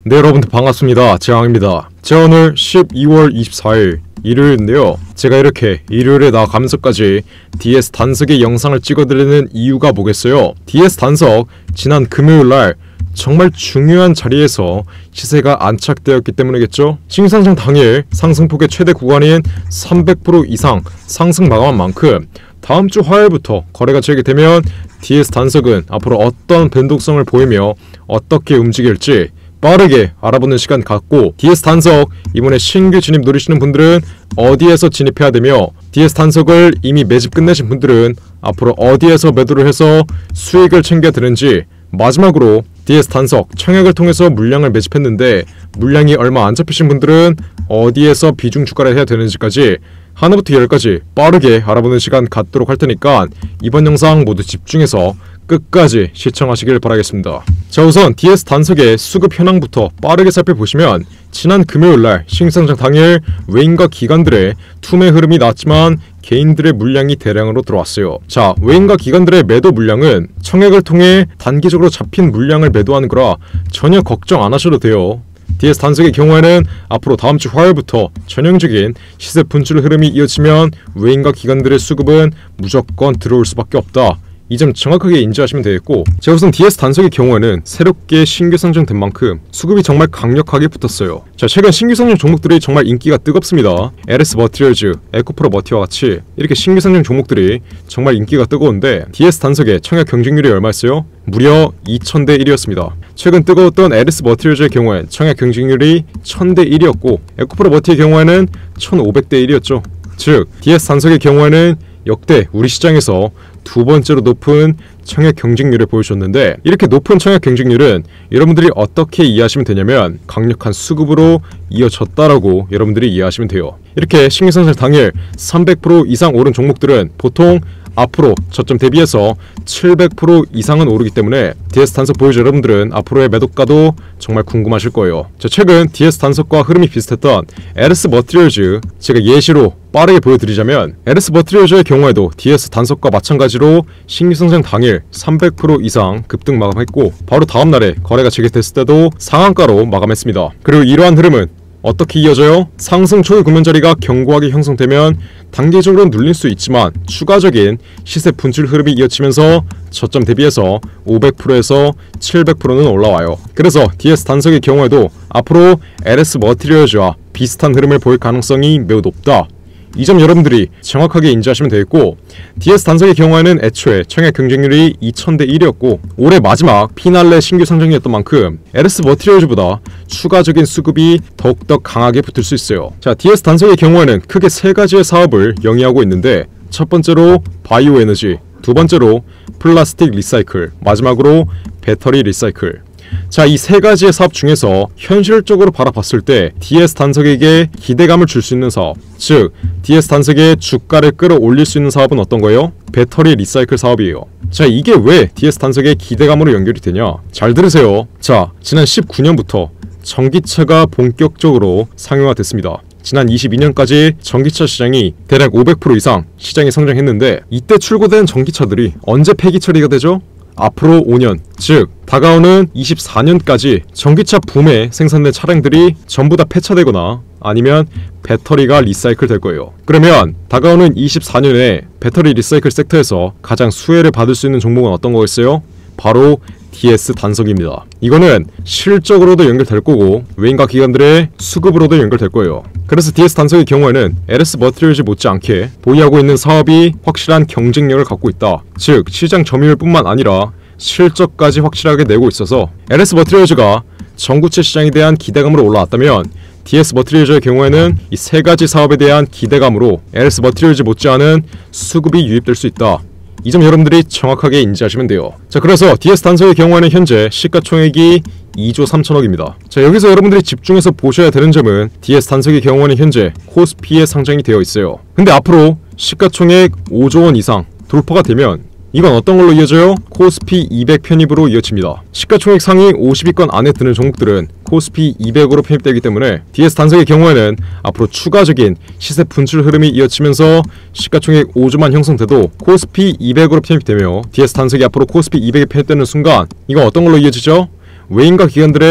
네, 여러분들 반갑습니다. 재앙입니다. 자, 오늘 12월 24일 일요일인데요. 제가 이렇게 일요일에 나가면서까지 DS 단석의 영상을 찍어드리는 이유가 뭐겠어요? DS 단석 지난 금요일날 정말 중요한 자리에서 시세가 안착되었기 때문이겠죠? 신규상장 당일 상승폭의 최대 구간인 300% 이상 상승 마감한 만큼 다음주 화요일부터 거래가 재개되면 DS 단석은 앞으로 어떤 변동성을 보이며 어떻게 움직일지 빠르게 알아보는 시간 갖고, DS 단석 이번에 신규 진입 노리시는 분들은 어디에서 진입해야 되며, DS 단석을 이미 매집 끝내신 분들은 앞으로 어디에서 매도를 해서 수익을 챙겨 드는지, 마지막으로 DS 단석 청약을 통해서 물량을 매집했는데 물량이 얼마 안 잡히신 분들은 어디에서 비중 추가를 해야 되는지까지 하나부터 열까지 빠르게 알아보는 시간 갖도록 할 테니까 이번 영상 모두 집중해서 끝까지 시청하시길 바라겠습니다. 자, 우선 DS 단석의 수급 현황부터 빠르게 살펴보시면 지난 금요일날 신규상장 당일 외인과 기관들의 투매 흐름이 나왔지만 개인들의 물량이 대량으로 들어왔어요. 자, 외인과 기관들의 매도 물량은 청약을 통해 단기적으로 잡힌 물량을 매도하는 거라 전혀 걱정 안 하셔도 돼요. DS 단석의 경우에는 앞으로 다음주 화요일부터 전형적인 시세 분출 흐름이 이어지면 외인과 기관들의 수급은 무조건 들어올 수밖에 없다. 이 점 정확하게 인지하시면 되겠고, 자, 우선 DS 단석의 경우에는 새롭게 신규 상장된 만큼 수급이 정말 강력하게 붙었어요. 자, 최근 신규 상장 종목들이 정말 인기가 뜨겁습니다. LS 머티리얼즈, 에코프로 머티와 같이 이렇게 신규 상장 종목들이 정말 인기가 뜨거운데 DS 단석의 청약 경쟁률이 얼마였어요? 무려 2000대 1이었습니다. 최근 뜨거웠던 LS 머티리얼즈의 경우엔 청약 경쟁률이 1000대 1이었고 에코프로 머티의 경우에는 1500대 1이었죠. 즉, DS 단석의 경우에는 역대 우리 시장에서 두 번째로 높은 청약 경쟁률을 보여줬는데, 이렇게 높은 청약 경쟁률은 여러분들이 어떻게 이해하시면 되냐면 강력한 수급으로 이어졌다라고 여러분들이 이해하시면 돼요. 이렇게 신규상장 당일 300% 이상 오른 종목들은 보통 앞으로 저점 대비해서 700% 이상은 오르기 때문에 DS 단석 보유자 여러분들은 앞으로의 매도가도 정말 궁금하실 거예요. 자, 최근 DS 단석과 흐름이 비슷했던 LS 머티리얼즈 제가 예시로 빠르게 보여드리자면, LS 머티리얼즈의 경우에도 DS 단석과 마찬가지로 신규상장 당일 300% 이상 급등 마감했고 바로 다음날에 거래가 재개됐을 때도 상한가로 마감했습니다. 그리고 이러한 흐름은 어떻게 이어져요? 상승 초유 금연자리가 견고하게 형성되면 단기적으로는 눌릴 수 있지만 추가적인 시세 분출 흐름이 이어지면서 저점 대비해서 500%에서 700%는 올라와요. 그래서 DS 단석의 경우에도 앞으로 LS 머티리얼즈와 비슷한 흐름을 보일 가능성이 매우 높다. 이 점 여러분들이 정확하게 인지하시면 되겠고, DS 단석의 경우에는 애초에 청약 경쟁률이 2000대 1이었고 올해 마지막 피날레 신규 상장이었던 만큼 LS 머티리얼즈보다 추가적인 수급이 더욱더 강하게 붙을 수 있어요. 자, DS 단석의 경우에는 크게 세 가지의 사업을 영위하고 있는데, 첫 번째로 바이오 에너지, 두 번째로 플라스틱 리사이클, 마지막으로 배터리 리사이클. 자, 이 세 가지의 사업 중에서 현실적으로 바라봤을 때 DS 단석에게 기대감을 줄 수 있는 사업, 즉 DS 단석의 주가를 끌어올릴 수 있는 사업은 어떤 거예요? 배터리 리사이클 사업이에요. 자, 이게 왜 DS 단석의 기대감으로 연결이 되냐? 잘 들으세요. 자, 지난 19년부터 전기차가 본격적으로 상용화됐습니다. 지난 22년까지 전기차 시장이 대략 500% 이상 시장이 성장했는데, 이때 출고된 전기차들이 언제 폐기 처리가 되죠? 앞으로 5년, 즉 다가오는 24년까지 전기차 붐에 생산된 차량들이 전부 다 폐차되거나 아니면 배터리가 리사이클 될 거예요. 그러면 다가오는 24년에 배터리 리사이클 섹터에서 가장 수혜를 받을 수 있는 종목은 어떤 거겠어요? 바로 DS 단석입니다. 이거는 실적으로도 연결될 거고 외인과 기관들의 수급으로도 연결될 거예요. 그래서 DS 단석의 경우에는 LS 머티리얼즈 못지않게 보유하고 있는 사업이 확실한 경쟁력을 갖고 있다. 즉 시장 점유율뿐만 아니라 실적까지 확실하게 내고 있어서 LS 머티리얼즈가 전구체 시장에 대한 기대감으로 올라왔다면 DS 머티리얼즈의 경우에는 이 세 가지 사업에 대한 기대감으로 LS 머티리얼즈 못지않은 수급이 유입될 수 있다. 이 점 여러분들이 정확하게 인지하시면 돼요. 자, 그래서 DS 단석의 경우에는 현재 시가총액이 2조 3천억입니다. 자, 여기서 여러분들이 집중해서 보셔야 되는 점은 DS 단석의 경우에는 현재 코스피에 상장이 되어 있어요. 근데 앞으로 시가총액 5조 원 이상 돌파가 되면 이건 어떤 걸로 이어져요? 코스피 200 편입으로 이어집니다. 시가총액 상위 50위권 안에 드는 종목들은 코스피 200으로 편입되기 때문에 DS 단석의 경우에는 앞으로 추가적인 시세 분출 흐름이 이어지면서 시가총액 5조만 형성돼도 코스피 200으로 편입되며 DS 단석이 앞으로 코스피 200에 편입되는 순간 이건 어떤 걸로 이어지죠? 외인과 기관들의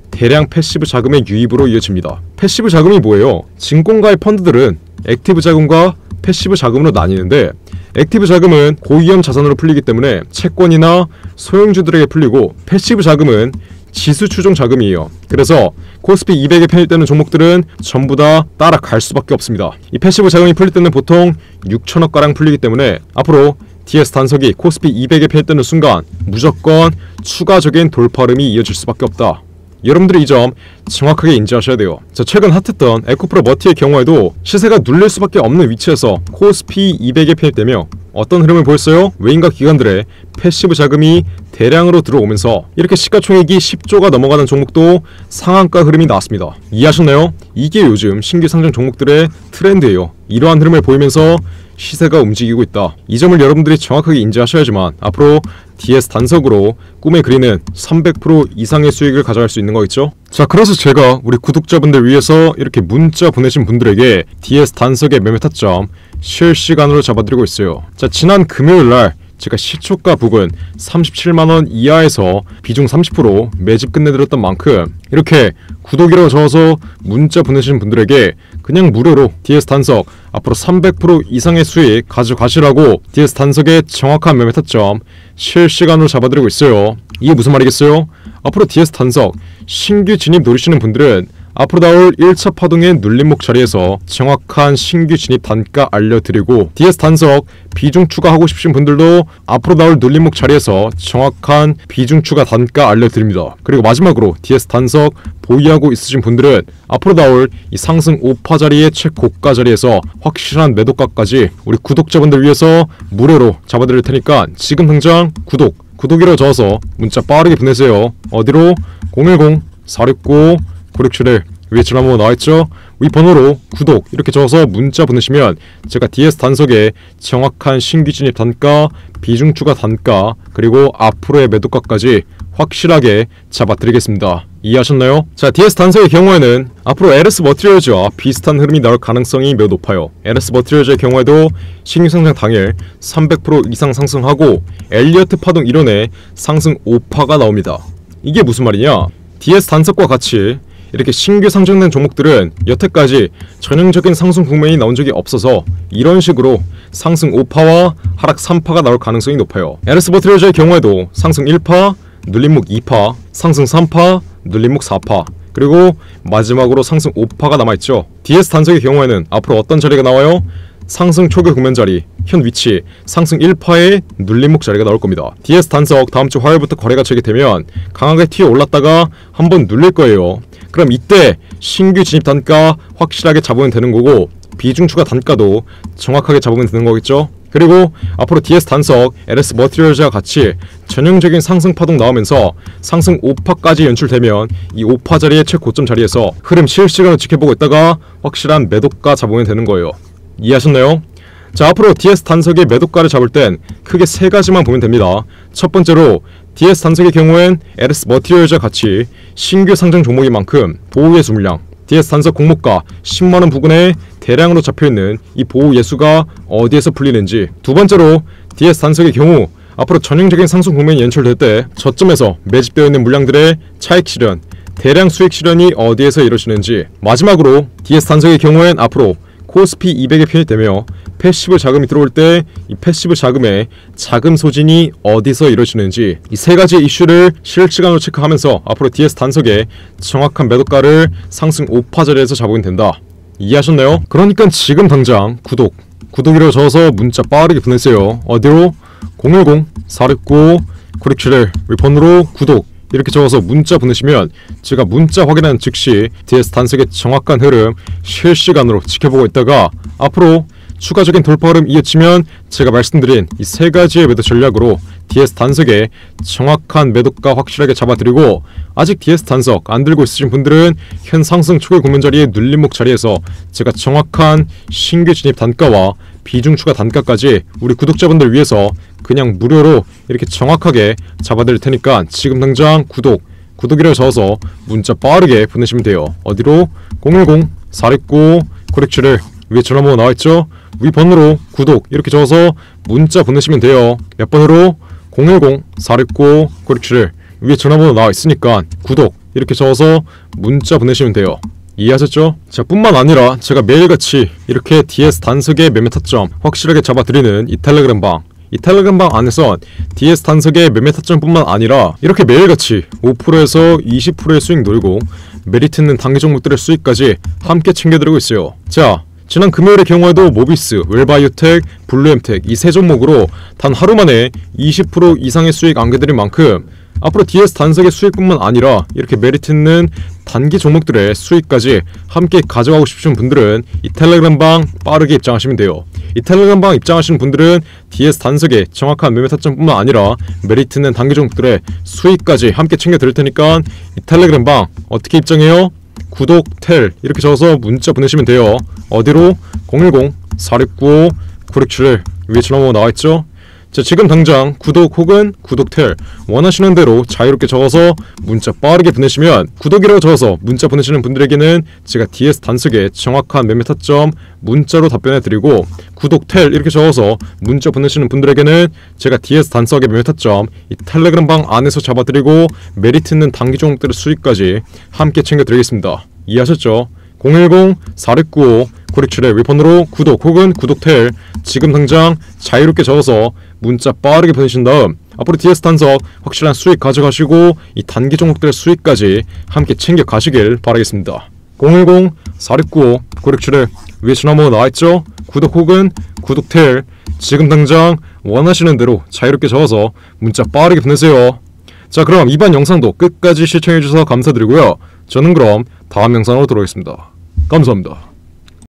대량 패시브 자금의 유입으로 이어집니다. 패시브 자금이 뭐예요? 증권가의 펀드들은 액티브 자금과 패시브 자금으로 나뉘는데, 액티브 자금은 고위험 자산으로 풀리기 때문에 채권이나 소형주들에게 풀리고, 패시브 자금은 지수 추종 자금이에요. 그래서 코스피 200에 편입되는 종목들은 전부 다 따라갈 수밖에 없습니다. 이 패시브 자금이 풀릴 때는 보통 6천억가량 풀리기 때문에 앞으로 DS 단석이 코스피 200에 편입되는 순간 무조건 추가적인 돌파름이 이어질 수밖에 없다. 여러분들이 이 점 정확하게 인지하셔야 돼요. 자, 최근 핫했던 에코프로 머티의 경우에도 시세가 눌릴 수밖에 없는 위치에서 코스피 200에 편입되며 어떤 흐름을 보였어요? 외인과 기관들의 패시브 자금이 대량으로 들어오면서 이렇게 시가총액이 10조가 넘어가는 종목도 상한가 흐름이 나왔습니다. 이해하셨나요? 이게 요즘 신규 상장 종목들의 트렌드예요. 이러한 흐름을 보이면서 시세가 움직이고 있다. 이 점을 여러분들이 정확하게 인지하셔야지만 앞으로 DS 단석으로 꿈에 그리는 300% 이상의 수익을 가져갈 수 있는 거겠죠? 자, 그래서 제가 우리 구독자분들 위해서 이렇게 문자 보내신 분들에게 DS 단석의 매매 타점 실시간으로 잡아드리고 있어요. 자, 지난 금요일날 제가 시초가 부근 37만원 이하에서 비중 30% 매집 끝내드렸던 만큼 이렇게 구독이라고 적어서 문자 보내신 분들에게 그냥 무료로 DS 단석 앞으로 300% 이상의 수익 가져가시라고 DS 단석의 정확한 매매 타점 실시간으로 잡아드리고 있어요. 이게 무슨 말이겠어요? 앞으로 DS 단석 신규 진입 노리시는 분들은 앞으로 나올 1차 파동의 눌림목 자리에서 정확한 신규 진입 단가 알려드리고, DS 단석 비중 추가하고 싶으신 분들도 앞으로 나올 눌림목 자리에서 정확한 비중 추가 단가 알려드립니다. 그리고 마지막으로 DS 단석 보유하고 있으신 분들은 앞으로 나올 이 상승 5파 자리의 최고가 자리에서 확실한 매도가까지 우리 구독자분들 위해서 무료로 잡아드릴 테니까 지금 당장 구독이라고 적어서 문자 빠르게 보내세요. 어디로? 010-469-9671 위에 전화번호 나와있죠? 위 번호로 구독 이렇게 적어서 문자 보내시면 제가 DS 단석에 정확한 신규 진입 단가, 비중 추가 단가, 그리고 앞으로의 매도가까지 확실하게 잡아드리겠습니다. 이해하셨나요? 자, DS 단석의 경우에는 앞으로 LS 머티리얼즈와 비슷한 흐름이 나올 가능성이 매우 높아요. LS 머티리얼즈의 경우에도 신규 상장 당일 300% 이상 상승하고 엘리어트 파동 이론에 상승 5파가 나옵니다. 이게 무슨 말이냐? DS 단석과 같이 이렇게 신규 상장된 종목들은 여태까지 전형적인 상승 국면이 나온 적이 없어서 이런 식으로 상승 5파와 하락 3파가 나올 가능성이 높아요. LS 머티리얼즈의 경우에도 상승 1파, 눌림목 2파, 상승 3파, 눌림목 4파, 그리고 마지막으로 상승 5파가 남아있죠. DS 단석의 경우에는 앞으로 어떤 자리가 나와요? 상승 초기 국면 자리, 현 위치, 상승 1파의 눌림목 자리가 나올 겁니다. DS 단석 다음주 화요일부터 거래가 재개되면 강하게 튀어 올랐다가 한번 눌릴 거예요. 그럼 이때 신규 진입 단가 확실하게 잡으면 되는 거고, 비중 추가 단가도 정확하게 잡으면 되는 거겠죠? 그리고 앞으로 DS 단석, LS 머티리얼즈와 같이 전형적인 상승 파동 나오면서 상승 5파까지 연출되면 이 5파 자리의 최고점 자리에서 흐름 실시간으로 지켜보고 있다가 확실한 매도가 잡으면 되는 거예요. 이해하셨나요? 자, 앞으로 DS 단석의 매도가를 잡을 땐 크게 세 가지만 보면 됩니다. 첫 번째로 DS 단석의 경우엔 LS 머티리얼즈와 같이 신규 상장 종목인 만큼 보호 예수 물량, DS 단석 공모가 10만원 부근에 대량으로 잡혀있는 이 보호 예수가 어디에서 풀리는지, 두 번째로 DS 단석의 경우 앞으로 전형적인 상승 국면이 연출될 때 저점에서 매집되어 있는 물량들의 차익 실현, 대량 수익 실현이 어디에서 이루어지는지, 마지막으로 DS 단석의 경우엔 앞으로 코스피 200에 편입되며 패시브 자금이 들어올 때 이 패시브 자금의 자금 소진이 어디서 이루어지는지, 이 세 가지 이슈를 실시간으로 체크하면서 앞으로 DS 단석의 정확한 매도가를 상승 5파 자리에서 잡으면 된다. 이해하셨나요? 그러니까 지금 당장 구독이라고 적어서 문자 빠르게 보내세요. 어디로? 010-469-9671 폰으로 구독 이렇게 적어서 문자 보내시면 제가 문자 확인한 즉시 DS 단석의 정확한 흐름 실시간으로 지켜보고 있다가 앞으로 추가적인 돌파 흐름 이어지면 제가 말씀드린 이 세 가지의 매도 전략으로 DS 단석의 정확한 매도가 확실하게 잡아드리고, 아직 DS 단석 안 들고 있으신 분들은 현 상승 초기 국면 자리의 눌림목 자리에서 제가 정확한 신규 진입 단가와 비중 추가 단가까지 우리 구독자분들 위해서 그냥 무료로 이렇게 정확하게 잡아드릴 테니까 지금 당장 구독이라고 적어서 문자 빠르게 보내시면 돼요. 어디로? 010-469-9671 위에 전화번호 나와있죠? 위 번호로 구독 이렇게 적어서 문자 보내시면 돼요. 몇 번으로? 010-469-9671 위에 전화번호 나와 있으니까 구독 이렇게 적어서 문자 보내시면 돼요. 이해하셨죠? 자, 뿐만 아니라 제가 매일같이 이렇게 DS 단석의 매매 타점 확실하게 잡아드리는 이 텔레그램 방, 이 텔레그램 방 안에선 DS 단석의 매매 타점뿐만 아니라 이렇게 매일같이 5%에서 20%의 수익 놀고 메리트 있는 단기 종목들의 수익까지 함께 챙겨드리고 있어요. 자, 지난 금요일의 경우에도 모비스, 웰바이오텍, 블루엠텍 이 세 종목으로 단 하루 만에 20% 이상의 수익 안겨드린 만큼 앞으로 DS 단석의 수익뿐만 아니라 이렇게 메리트 있는 단기 종목들의 수익까지 함께 가져가고 싶으신 분들은 이 텔레그램 방 빠르게 입장하시면 돼요. 이 텔레그램 방 입장하시는 분들은 DS 단석의 정확한 매매 타점뿐만 아니라 메리트 있는 단기 종목들의 수익까지 함께 챙겨 드릴 테니까 이 텔레그램 방 어떻게 입장해요? 구독, 텔 이렇게 적어서 문자 보내시면 돼요. 어디로? 010-4695-9671 위에 전화번호 나와있죠? 자, 지금 당장 구독 혹은 구독 텔 원하시는 대로 자유롭게 적어서 문자 빠르게 보내시면 구독이라고 적어서 문자 보내시는 분들에게는 제가 DS 단석의 정확한 매매 타점 문자로 답변해 드리고 구독 텔 이렇게 적어서 문자 보내시는 분들에게는 제가 DS 단석의 매매 타점 이 텔레그램 방 안에서 잡아드리고 메리트 있는 단기 종목들의 수익까지 함께 챙겨 드리겠습니다. 이해하셨죠? 010-4695-9671 위번호로 구독 혹은 구독 텔 지금 당장 자유롭게 적어서 문자 빠르게 보내신 다음 앞으로 DS 단석 확실한 수익 가져가시고 이 단기 종목들의 수익까지 함께 챙겨 가시길 바라겠습니다. 010-4695-9671 위에 전화번호 나와있죠? 구독 혹은 구독 텔 지금 당장 원하시는 대로 자유롭게 적어서 문자 빠르게 보내세요. 자, 그럼 이번 영상도 끝까지 시청해주셔서 감사드리고요. 저는 그럼 다음 영상으로 돌아오겠습니다. 감사합니다.